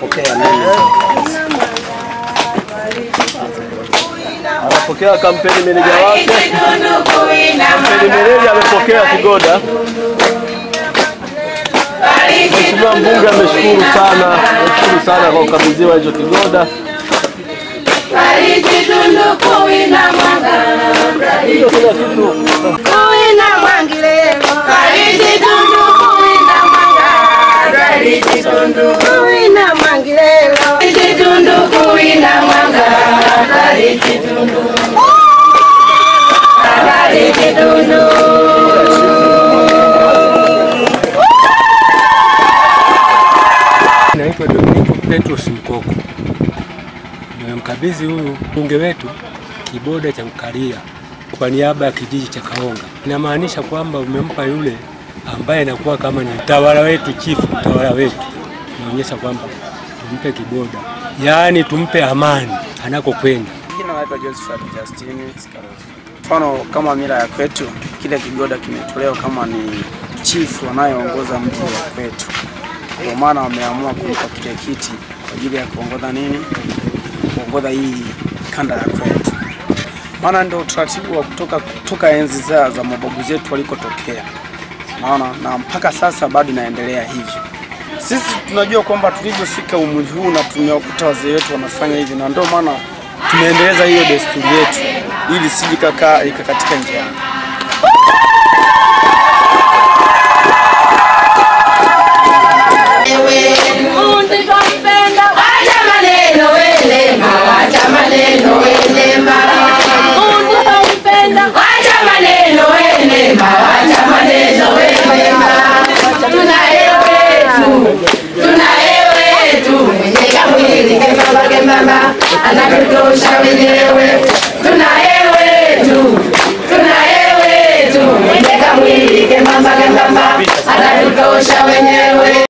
anapokea nini? Anapokea kampeni meneja wake. Kampeni meneja amepokea kigoda. Mheshimiwa mbunge ameshukuru sana kwa kukabidhiwa hicho kigoda. Bariki Tundu kuina mwanga. Hiyo kila kitu. Kuina mwangilelo. Bariki Tundu kuina mwanga. Bariki Tundu kuina mwangilelo. Bariki Tundu kuina mwanga. Bariki Tundu. Bariki Tundu. Naitwa Dominico Petros Mkoko. Nimemkabidhi huyu mbunge wetu kiboda cha kukalia kwa niaba ya kijiji cha Kaonga. Inamaanisha kwamba umempa yule ambaye anakuwa kama ni mtawala wetu, chifu mtawala wetu. Inaonyesha kwamba tumpe kiboda, yaani tumpe amani anakokwenda. Jina naitwa Josephat Justine Skarozi. Mfano kama mila ya kwetu, kile kigoda kimetolewa kama ni chifu anayeongoza mji wa kwetu. Kwa maana wameamua kumpa kile kiti kwa ajili ya kuongoza nini? Kuongoza hii kanda ya kwetu. Maana ndio utaratibu wa kutoka enzi za mababu zetu walikotokea. Naona na mpaka sasa bado inaendelea hivyo. Sisi tunajua kwamba tulivyofika umri huu na tumewakuta wazee wetu wanafanya hivi, na ndio maana tumeendeleza hiyo desturi yetu ili sije ikakatika njia. Tunaewe tu mwenye kamwili kema mama